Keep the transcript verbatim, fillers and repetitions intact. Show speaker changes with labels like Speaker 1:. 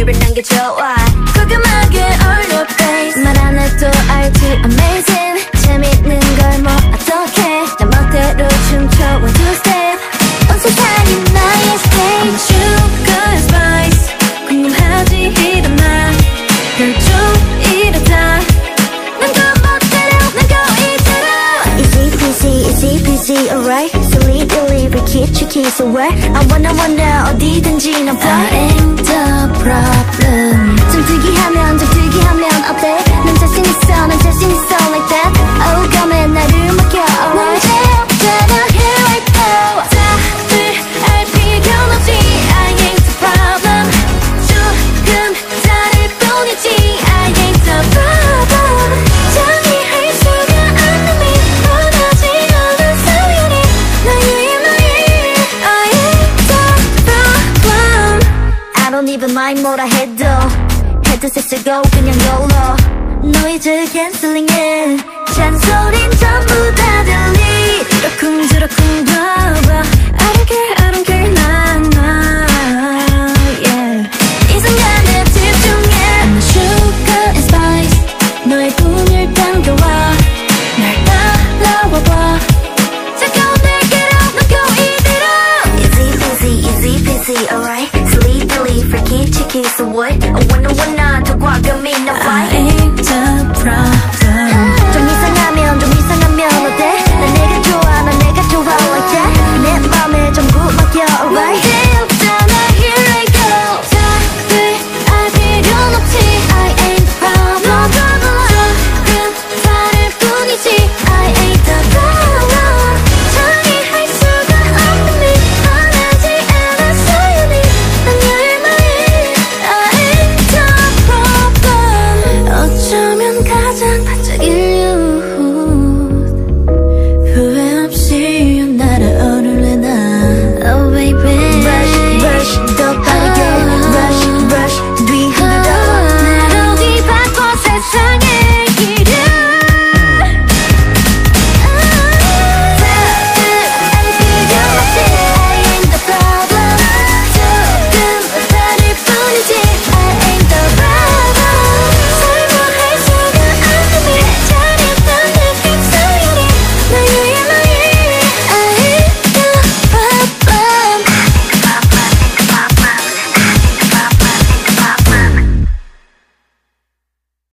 Speaker 1: 리뷰를 남겨줘와 궁금하게 all your face 말 안 해도 알지 amazing 재밌는 걸 뭐 어떡해 내 멋대로 춤춰 one two step 온 세상이 나의 stage sugar spice 궁금하지 이런 나 별좀 이렇다 난 그 멋대로 난 그 이대로 Easy peasy easy peasy alright Silly dilly tricky tricky so where I wanna wanna 어디든지 난 fly I ain't the problem 좀 특이하면 좀 특이하면 어때 난 자신 있어 난 자신 있어 like that Oh come 나를 맡겨 alright 문제없잖아 here I go 다들 알 필요는 없지 I ain't the problem 조금 다를 뿐이지 I ain't the problem 정의할 수가 않는 미 원하지 않은 소용이 나의 나의 I ain't the problem I don't even mind 뭐라 해도 헤드셋 쓰고 그냥 YOLO 노이즈 캔슬링해 잔소린 전부 다 들리 러쿵저러쿵 봐봐 I don't care I don't care 난 나 yeah. 이 순간에 집중해 I'm the sugar and spice 너의 꿈을 당겨와 날 따라와봐 차가운 내게로 넘겨 이대로 Easy peasy easy peasy alright Silly dilly freaky cheeky so what I wanna wanna 더 과감히 나 fight I ain't the problem